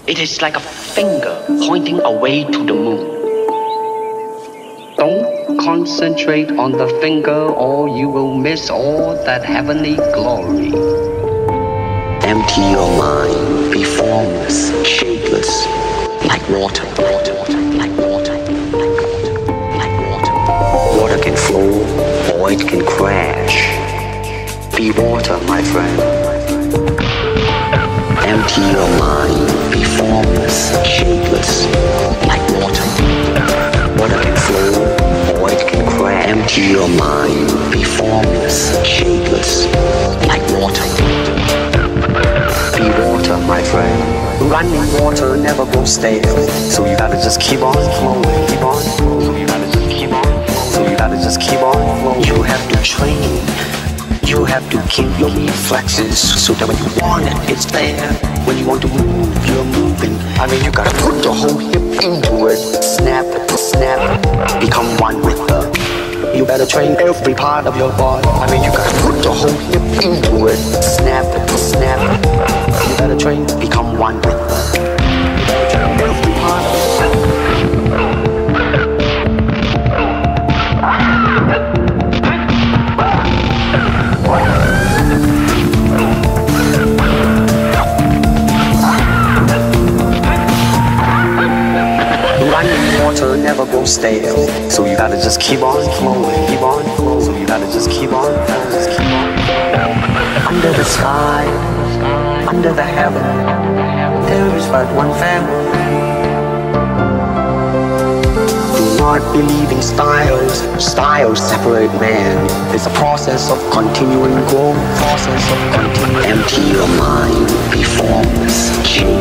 It is like a finger pointing away to the moon. Don't concentrate on the finger or you will miss all that heavenly glory. Empty your mind, be formless, shapeless, like water, water, like water, like water, like water. Water can flow or it can crash. Be water, my friend. Empty your mind, be formless, shapeless, like water. Water can flow or it can crash. Empty your mind, be formless, shapeless, like water. Be water, my friend. Running water never goes stale, so you gotta just keep on flowing, keep on flowing. So you gotta just keep on flowing. So you gotta just keep on flowing. You have to train. You have to keep your reflexes so that when you want it, it's there. When you want to move, you're moving. I mean, you gotta put your whole hip into it. Snap, snap, become one with the. You better train every part of your body. I mean, you gotta put your whole hip into it. Snap, snap. You better train, become one with the. You better train every part of your body. Running water never goes stale, so you gotta just keep on flowing, keep on flowing. So you gotta just keep on, just keep on. Under the sky, under the heaven, there is but one family. Do not believe in styles. Styles separate man. It's a process of continuing growth. Process of continuing. Empty your mind, be formless, change.